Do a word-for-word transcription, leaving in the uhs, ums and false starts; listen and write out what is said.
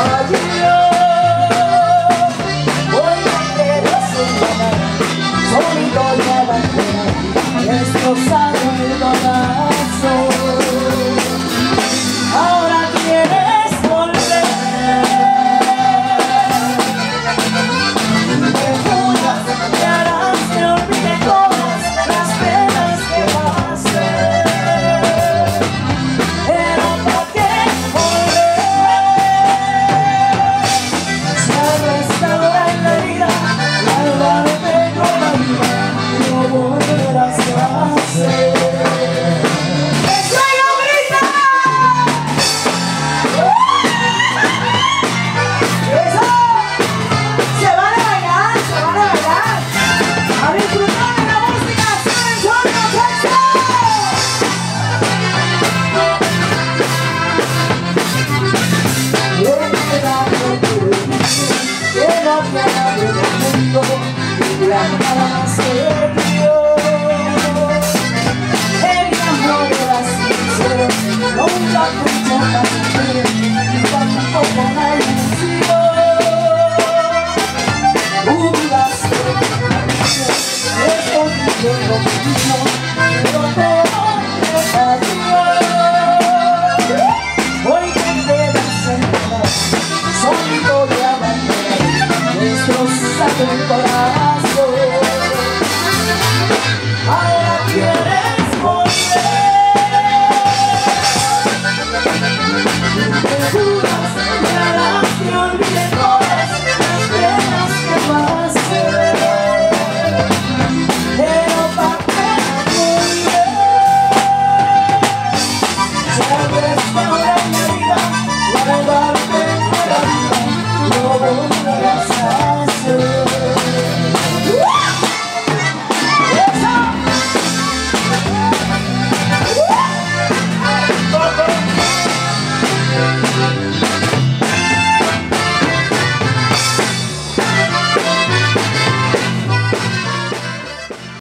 Destrozado el corazón. Ahora quieres volver. Me juras que harás que olvide todas las penas que pasé. Pero ¿para qué volver? Si al restaurar la herida, la alma de pego la vida, no volverás a hacer. La nada se dio. El amor era sincero, nunca pudo partir, y tampoco la ilusión. Dudaste escondido lo mismo, pero te falló. Hoy te quedas en paz, solito de abandonar, destrozado el corazón.